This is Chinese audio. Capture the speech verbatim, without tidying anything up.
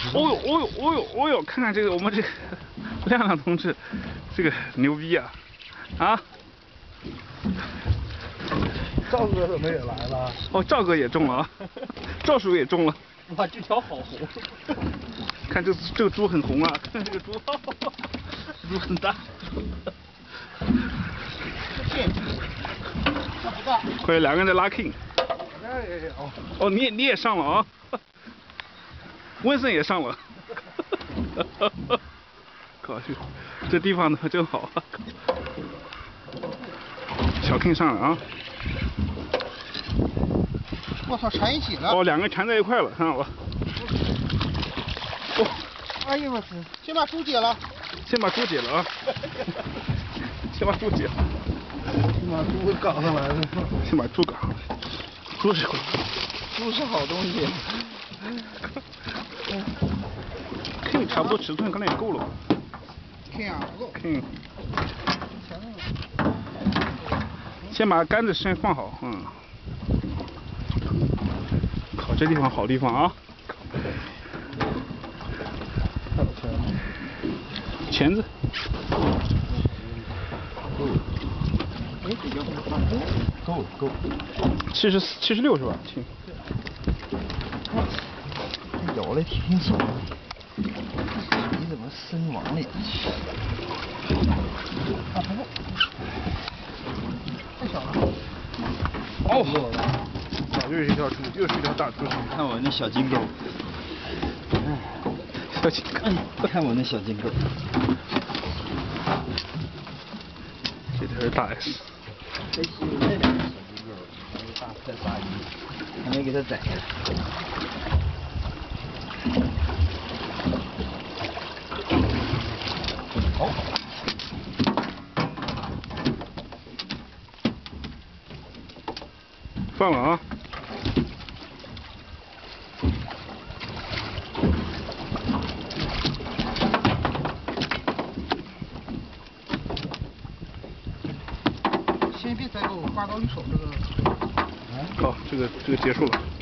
哦呦哦呦哦呦哦呦，看看这个我们这个亮亮同志，这个牛逼啊！啊！ 赵哥怎么也来了？ 哦，赵哥也中了啊，赵叔也中了。 哇，这条好红！ 看这这个猪很红啊，看这个猪，猪很大。 这不大。 快，两个人在拉 king。 哎呀哦。 哦，你也你也上了啊？温森也上了。靠，这这地方呢真好啊！小 king 上了啊！ 我操，缠一起了！ 哦，两个缠在一块了，看到了。哦， 哎呦我去！先把猪解了。 先把猪解了啊！先把猪解了。 先把猪搞上来了。 先把猪搞上来。猪是猪是好东西。 King 差不多尺寸可能也够了吧 ？King 啊，不够。 King。先把杆子先放好，嗯。靠，这地方好地方啊！钳子。 哎，这叫什么？够够。 七十四、七十六是吧？亲。 咬的挺爽。你怎么伸往里去？啊，不够。太小了。 哦。啊，又是一条猪，又是一条大猪。 你看我那小金钩。哎， 小金钩。 你看我那小金钩。 这条是大 S。 这是那两个小金钩，还有大再大一，还没给它宰呀。好。 放了啊！ 先别再给我刮到你手这个。 好，这个这个结束了。